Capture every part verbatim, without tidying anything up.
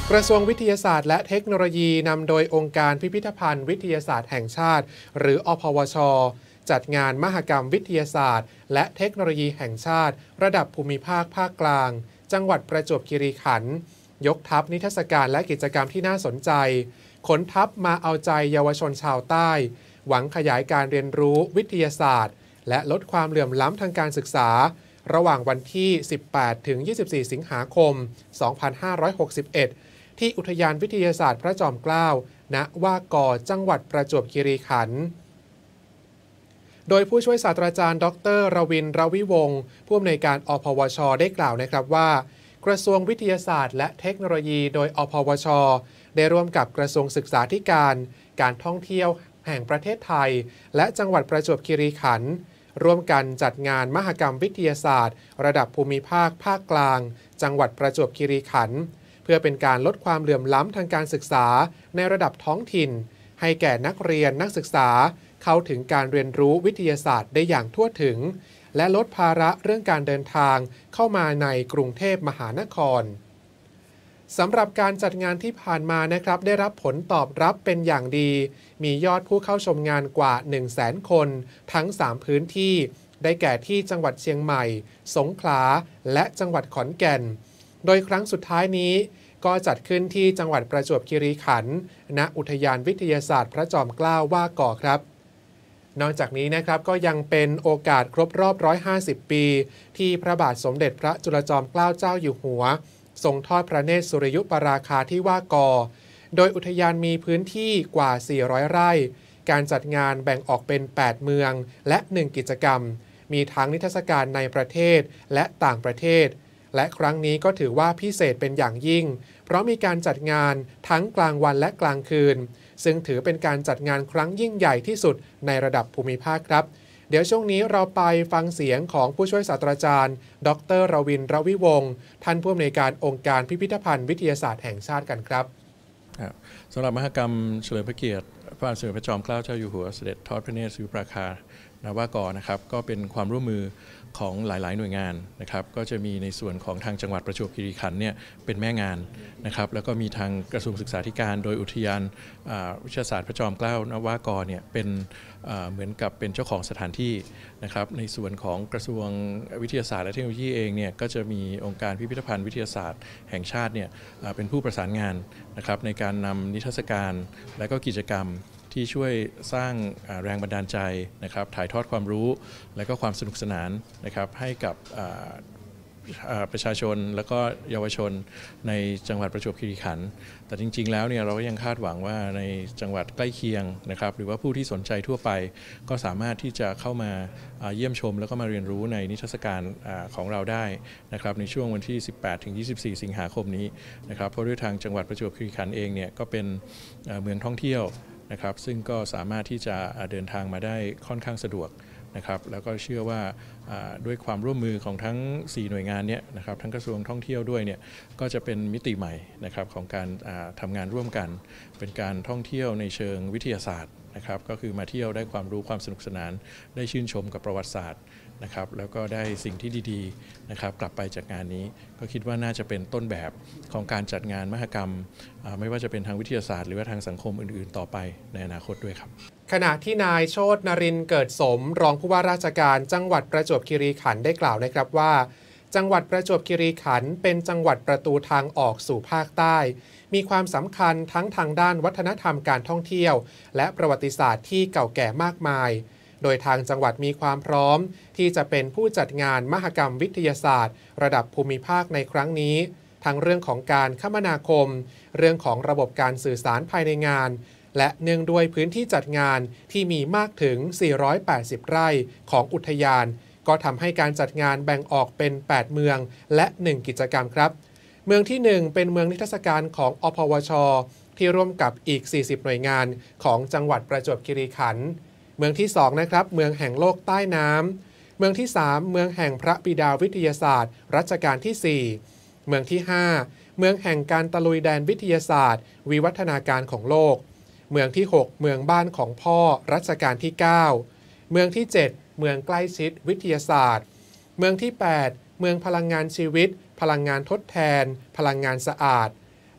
กระทรวงวิทยาศาสตร์และเทคโนโลยีนำโดยองค์การพิพิธภัณฑ์วิทยาศาสตร์แห่งชาติหรืออพวช.จัดงานมหกรรมวิทยาศาสตร์และเทคโนโลยีแห่งชาติระดับภูมิภาคภาคกลางจังหวัดประจวบคีรีขันธ์ยกทัพนิทรรศการและกิจกรรมที่น่าสนใจขนทัพมาเอาใจเยาวชนชาวใต้หวังขยายการเรียนรู้วิทยาศาสตร์และลดความเหลื่อมล้ำทางการศึกษาระหว่างวันที่ สิบแปดถึงยี่สิบสี่ สิงหาคม สองพันห้าร้อยหกสิบเอ็ด ที่อุทยานวิทยาศาสตร์พระจอมเกล้า ณ ว่ากอ จังหวัดประจวบคีรีขันธ์ โดยผู้ช่วยศาสตราจารย์ ดรรวินทร์ รวิวงศ์ ผู้อำนวยการอพวช.ได้กล่าวนะครับว่ากระทรวงวิทยาศาสตร์และเทคโนโลยีโดยอพวช.ได้ร่วมกับกระทรวงศึกษาธิการ การท่องเที่ยวแห่งประเทศไทยและจังหวัดประจวบคีรีขันธ์ร่วมกันจัดงานมหกรรมวิทยาศาสตร์ระดับภูมิภาคภาคกลาง จังหวัดประจวบคีรีขันธ์เพื่อเป็นการลดความเหลื่อมล้ำทางการศึกษาในระดับท้องถิ่นให้แก่นักเรียนนักศึกษาเข้าถึงการเรียนรู้วิทยาศาสตร์ได้อย่างทั่วถึงและลดภาระเรื่องการเดินทางเข้ามาในกรุงเทพมหานครสำหรับการจัดงานที่ผ่านมานะครับได้รับผลตอบรับเป็นอย่างดีมียอดผู้เข้าชมงานกว่า หนึ่งแสน คนทั้ง สาม พื้นที่ได้แก่ที่จังหวัดเชียงใหม่สงขลาและจังหวัดขอนแก่นโดยครั้งสุดท้ายนี้ก็จัดขึ้นที่จังหวัดประจวบคีรีขันธ์ณอุทยานวิทยาศาสตร์พระจอมเกล้าว่ากอครับนอกจากนี้นะครับก็ยังเป็นโอกาสครบรอบหนึ่งร้อยห้าสิบปีที่พระบาทสมเด็จพระจุลจอมเกล้าเจ้าอยู่หัวทรงทอดพระเนตรสุริยุปราคาที่ว่ากอโดยอุทยานมีพื้นที่กว่าสี่ร้อยไร่การจัดงานแบ่งออกเป็นแปดเมืองและหนึ่งกิจกรรมมีทั้งนิทรรศการในประเทศและต่างประเทศและครั้งนี้ก็ถือว่าพิเศษเป็นอย่างยิ่งเพราะมีการจัดงานทั้งกลางวันและกลางคืนซึ่งถือเป็นการจัดงานครั้งยิ่งใหญ่ที่สุดในระดับภูมิภาคครับเดี๋ยวช่วงนี้เราไปฟังเสียงของผู้ช่วยศาสตราจารย์ดรรวินทร์ รวิวงศ์ท่านผู้อำนวยการองค์การพิพิธภัณฑ์วิทยาศาสตร์แห่งชาติกันครับสำหรับมหกรรมเฉลิมพระเกียรติพระบาทสมเด็จพระจอมเกล้าเจ้าอยู่หัวเสด็จทอดพระเนตรสุริยุปราคาณว่ากอนะครับก็เป็นความร่วมมือของหลายๆหน่วยงานนะครับก็จะมีในส่วนของทางจังหวัดประจวบคีรีขันธ์เนี่ยเป็นแม่งานนะครับแล้วก็มีทางกระทรวงศึกษาธิการโดยอุทยานวิทยาศาสตร์พระจอมเกล้าณว่ากอเนี่ยเป็นเหมือนกับเป็นเจ้าของสถานที่นะครับในส่วนของกระทรวงวิทยาศาสตร์และเทคโนโลยีเองเนี่ยก็จะมีองค์การพิพิธภัณฑ์วิทยาศาสตร์แห่งชาติเนี่ยเป็นผู้ประสานงานนะครับในการนำนิทรรศการและก็กิจกรรมที่ช่วยสร้างแรงบันดาลใจนะครับถ่ายทอดความรู้และก็ความสนุกสนานนะครับให้กับประชาชนและก็เยาวชนในจังหวัดประจวบคีรีขันธ์แต่จริงๆแล้วเนี่ยเราก็ยังคาดหวังว่าในจังหวัดใกล้เคียงนะครับหรือว่าผู้ที่สนใจทั่วไปก็สามารถที่จะเข้ามาเยี่ยมชมแล้วก็มาเรียนรู้ในนิทรรศการของเราได้นะครับในช่วงวันที่ สิบแปดถึงยี่สิบสี่ สิงหาคมนี้นะครับเพราะด้วยทางจังหวัดประจวบคีรีขันธ์เองเนี่ยก็เป็นเมืองท่องเที่ยวนะครับซึ่งก็สามารถที่จะเดินทางมาได้ค่อนข้างสะดวกนะครับแล้วก็เชื่อว่าด้วยความร่วมมือของทั้งสี่หน่วยงานนี้นะครับทั้งกระทรวงท่องเที่ยวด้วยเนี่ยก็จะเป็นมิติใหม่นะครับของการทำงานร่วมกันเป็นการท่องเที่ยวในเชิงวิทยาศาสตร์นะครับก็คือมาเที่ยวได้ความรู้ความสนุกสนานได้ชื่นชมกับประวัติศาสตร์นะครับแล้วก็ได้สิ่งที่ดีๆนะครับกลับไปจากงานนี้ก็คิดว่าน่าจะเป็นต้นแบบของการจัดงานมหกรรมไม่ว่าจะเป็นทางวิทยาศาสตร์หรือว่าทางสังคมอื่นๆต่อไปในอนาคตด้วยครับขณะที่นายโชตินรินทร์เกิดสมรองผู้ว่าราชการจังหวัดประจวบคีรีขันธ์ได้กล่าวนะครับว่าจังหวัดประจวบคีรีขันธ์เป็นจังหวัดประตูทางออกสู่ภาคใต้มีความสำคัญทั้งทางด้านวัฒนธรรมการท่องเที่ยวและประวัติศาสตร์ที่เก่าแก่มากมายโดยทางจังหวัดมีความพร้อมที่จะเป็นผู้จัดงานมหกรรมวิทยาศาสตร์ระดับภูมิภาคในครั้งนี้ทั้งเรื่องของการคมนาคมเรื่องของระบบการสื่อสารภายในงานและเนื่องด้วยพื้นที่จัดงานที่มีมากถึงสี่ร้อยแปดสิบไร่ของอุทยานก็ทำให้การจัดงานแบ่งออกเป็นแปดเมืองและหนึ่งกิจกรรมครับเมืองที่หนึ่งเป็นเมืองนิทรรศการของอพวช.ที่ร่วมกับอีกสี่สิบหน่วยงานของจังหวัดประจวบคีรีขันธ์เมืองที่สองนะครับเมืองแห่งโลกใต้น้ำเมืองที่สามเมืองแห่งพระบิดาวิทยาศาสตร์รัชกาลที่สี่เมืองที่ห้าเมืองแห่งการตะลุยแดนวิทยาศาสตร์วิวัฒนาการของโลกเมืองที่หกเมืองบ้านของพ่อรัชกาลที่เก้าเมืองที่เจ็ดเมืองใกล้ชิดวิทยาศาสตร์เมืองที่แปดเมืองพลังงานชีวิตพลังงานทดแทนพลังงานสะอาด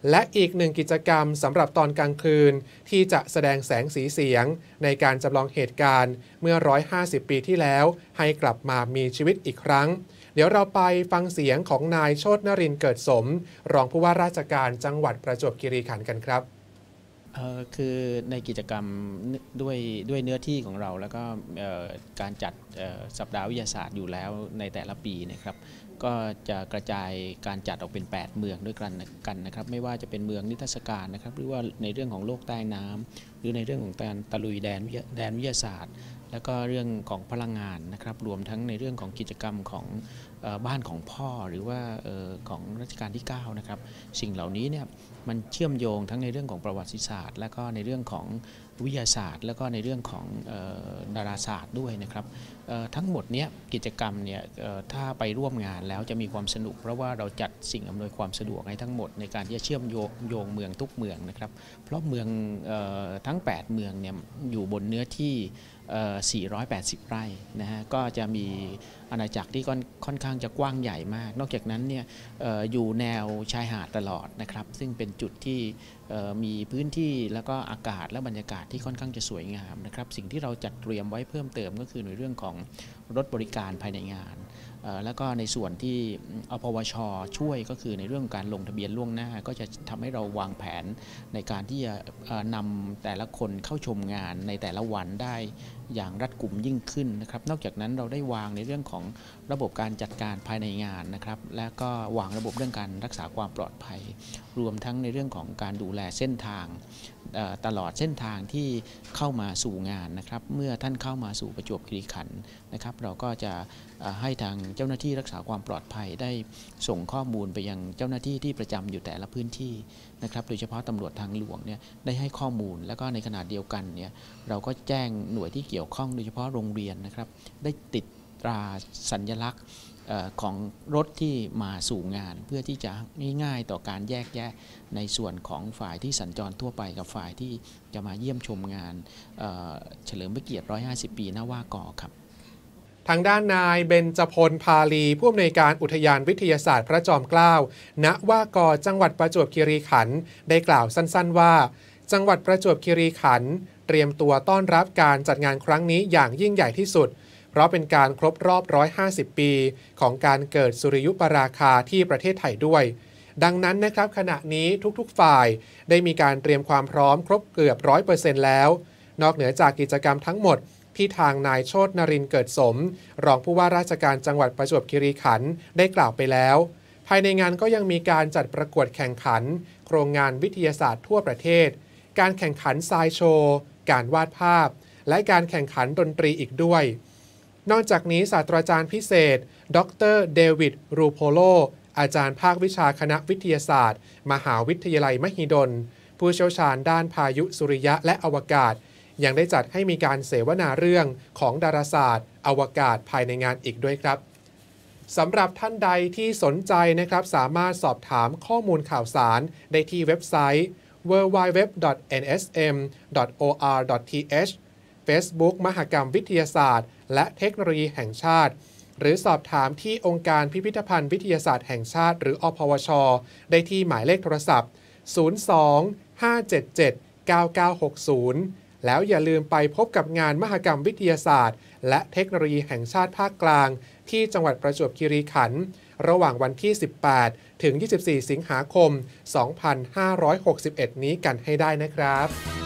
และอีกหนึ่งกิจกรรมสำหรับตอนกลางคืนที่จะแสดงแสงสีเสียงในการจำลองเหตุการณ์เมื่อหนึ่งร้อยห้าสิบปีที่แล้วให้กลับมามีชีวิตอีกครั้งเดี๋ยวเราไปฟังเสียงของนายโชตินรินทร์เกิดสมรองผู้ว่าราชการจังหวัดประจวบคีรีขันธ์กันครับคือในกิจกรรมด้วยด้วยเนื้อที่ของเราแล้วก็การจัดสัปดาห์วิทยาศาสตร์อยู่แล้วในแต่ละปีนะครับก็จะกระจายการจัดออกเป็นแปดเมืองด้วยกันกันนะครับไม่ว่าจะเป็นเมืองนิทรรศการนะครับหรือว่าในเรื่องของโลกใต้น้ำหรือในเรื่องของการตะลุยแดนแดนวิทยาศาสตร์แล้วก็เรื่องของพลังงานนะครับรวมทั้งในเรื่องของกิจกรรมของบ้านของพ่อหรือว่าของรัชกาลที่เก้านะครับสิ่งเหล่านี้เนี่ยมันเชื่อมโยงทั้งในเรื่องของประวัติศาสตร์และก็ในเรื่องของวิทยาศาสตร์แล้วก็ในเรื่องของดาราศาสตร์ด้วยนะครับทั้งหมดนี้กิจกรรมเนี่ยถ้าไปร่วมงานแล้วจะมีความสนุกเพราะว่าเราจัดสิ่งอำนวยความสะดวกให้ทั้งหมดในการที่จะเชื่อมโยงโยงเมืองทุกเมืองนะครับเพราะเมืองทั้งแปดเมืองเนี่ยอยู่บนเนื้อที่สี่ร้อยแปดสิบไร่นะฮะก็จะมีอาณาจักรที่ค่อนข้างจะกว้างใหญ่มากนอกจากนั้นเนี่ย อ, อยู่แนวชายหาดตลอดนะครับซึ่งเป็นจุดที่มีพื้นที่แล้วก็อากาศและบรรยากาศที่ค่อนข้างจะสวยงามนะครับสิ่งที่เราจัดเตรียมไว้เพิ่มเติมก็คือในเรื่องของรถบริการภายในงานแล้วก็ในส่วนที่อปวช.ช่วยก็คือในเรื่องการลงทะเบียนล่วงหน้าก็จะทำให้เราวางแผนในการที่จะนำแต่ละคนเข้าชมงานในแต่ละวันได้อย่างรัดกุมยิ่งขึ้นนะครับนอกจากนั้นเราได้วางในเรื่องของระบบการจัดการภายในงานนะครับและก็วางระบบเรื่องการรักษาความปลอดภัยรวมทั้งในเรื่องของการดูแลเส้นทางตลอดเส้นทางที่เข้ามาสู่งานนะครับเมื่อท่านเข้ามาสู่ประจวบคีรีขันธ์นะครับเราก็จะให้ทางเจ้าหน้าที่รักษาความปลอดภัยได้ส่งข้อมูลไปยังเจ้าหน้าที่ที่ประจำอยู่แต่ละพื้นที่นะครับโดยเฉพาะตำรวจทางหลวงเนี่ยได้ให้ข้อมูลแล้วก็ในขณะเดียวกันเนี่ยเราก็แจ้งหน่วยที่เกี่ยวข้องโดยเฉพาะโรงเรียนนะครับได้ติดตราสัญลักษณ์ของรถที่มาสู่งานเพื่อที่จะง่ายๆต่อการแยกแยะในส่วนของฝ่ายที่สัญจรทั่วไปกับฝ่ายที่จะมาเยี่ยมชมงานเฉลิมพระเกียรติหนึ่งร้อยห้าสิบปีนวากครับทางด้านนายเบญจพลพาลีผู้อำนวยการอุทยานวิทยาศาสตร์พระจอมเกล้าณว่ากอจังหวัดประจวบคีรีขันธ์ได้กล่าวสั้นๆว่าจังหวัดประจวบคีรีขันธ์เตรียมตัวต้อนรับการจัดงานครั้งนี้อย่างยิ่งใหญ่ที่สุดเพราะเป็นการครบรอบหนึ่งร้อยห้าสิบปีของการเกิดสุริยุปราคาที่ประเทศไทยด้วยดังนั้นนะครับขณะนี้ทุกๆฝ่ายได้มีการเตรียมความพร้อมครบเกือบ ร้อยเปอร์เซ็นต์ แล้วนอกเหนือจากกิจกรรมทั้งหมดที่ทางนายโชตินรินทร์เกิดสมรองผู้ว่าราชการจังหวัดประจวบคีรีขันธ์ได้กล่าวไปแล้วภายในงานก็ยังมีการจัดประกวดแข่งขันโครงงานวิทยาศาสตร์ทั่วประเทศการแข่งขันทรายโชว์การวาดภาพและการแข่งขันดนตรีอีกด้วยนอกจากนี้ศาสตราจารย์พิเศษดรเดวิดรูโพโลอาจารย์ภาควิชาคณะวิทยาศาสตร์มหาวิทยาลัยมหิดลผู้เชี่ยวชาญด้านพายุสุริยะและอวกาศยังได้จัดให้มีการเสวนาเรื่องของดาราศาสตร์อวกาศภายในงานอีกด้วยครับสำหรับท่านใดที่สนใจนะครับสามารถสอบถามข้อมูลข่าวสารได้ที่เว็บไซต์ ดับเบิลยู ดับเบิลยู ดับเบิลยู ดอท เอ็น เอส เอ็ม ดอท โอ อาร์ ดอท ที เอช Facebook มหกรรมวิทยาศาสตร์และเทคโนโลยีแห่งชาติหรือสอบถามที่องค์การพิพิธภัณฑ์วิทยาศาสตร์แห่งชาติหรืออพวช.ได้ที่หมายเลขโทรศัพท์ ศูนย์ สอง ห้า เจ็ด เจ็ด เก้า เก้า หก ศูนย์ แล้วอย่าลืมไปพบกับงานมหกรรมวิทยาศาสตร์และเทคโนโลยีแห่งชาติภาคกลางที่จังหวัดประจวบคีรีขันธ์ระหว่างวันที่ สิบแปด ถึง ยี่สิบสี่ สิงหาคม สองพันห้าร้อยหกสิบเอ็ด นี้กันให้ได้นะครับ